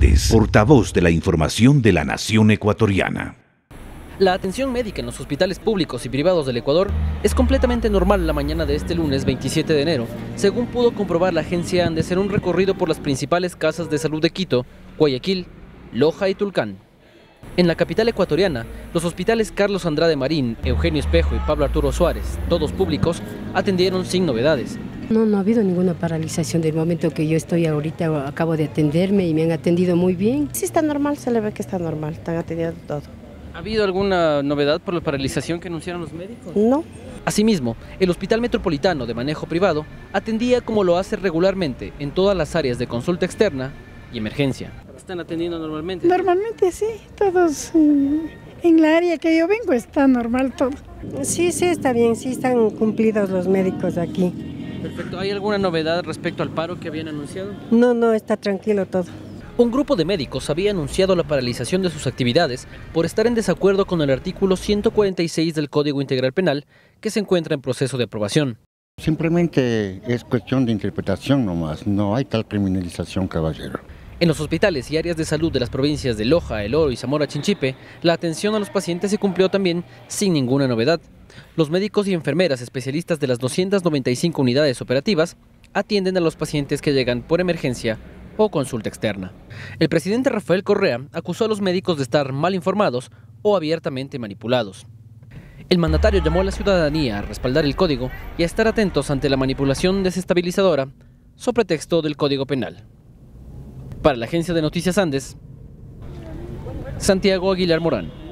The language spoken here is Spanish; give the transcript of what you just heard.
Andes, portavoz de la información de la nación ecuatoriana. La atención médica en los hospitales públicos y privados del Ecuador es completamente normal la mañana de este lunes 27 de enero, según pudo comprobar la agencia Andes en un recorrido por las principales casas de salud de Quito, Guayaquil, Loja y Tulcán. En la capital ecuatoriana, los hospitales Carlos Andrade Marín, Eugenio Espejo y Pablo Arturo Suárez, todos públicos, atendieron sin novedades. No ha habido ninguna paralización del momento que yo estoy ahorita, acabo de atenderme y me han atendido muy bien. Sí está normal, se le ve que está normal, están atendiendo todo. ¿Ha habido alguna novedad por la paralización que anunciaron los médicos? No. Asimismo, el Hospital Metropolitano de Manejo Privado atendía como lo hace regularmente en todas las áreas de consulta externa y emergencia. ¿Están atendiendo normalmente? Normalmente sí, todos en la área que yo vengo está normal todo. Sí, está bien, sí están cumplidos los médicos aquí. Perfecto. ¿Hay alguna novedad respecto al paro que habían anunciado? No, está tranquilo todo. Un grupo de médicos había anunciado la paralización de sus actividades por estar en desacuerdo con el artículo 146 del Código Integral Penal, que se encuentra en proceso de aprobación. Simplemente es cuestión de interpretación nomás, no hay tal criminalización, caballero. En los hospitales y áreas de salud de las provincias de Loja, El Oro y Zamora Chinchipe, la atención a los pacientes se cumplió también sin ninguna novedad. Los médicos y enfermeras especialistas de las 295 unidades operativas atienden a los pacientes que llegan por emergencia o consulta externa. El presidente Rafael Correa acusó a los médicos de estar mal informados o abiertamente manipulados. El mandatario llamó a la ciudadanía a respaldar el código y a estar atentos ante la manipulación desestabilizadora sobre texto del Código Penal. Para la Agencia de Noticias Andes, Santiago Aguilar Morán.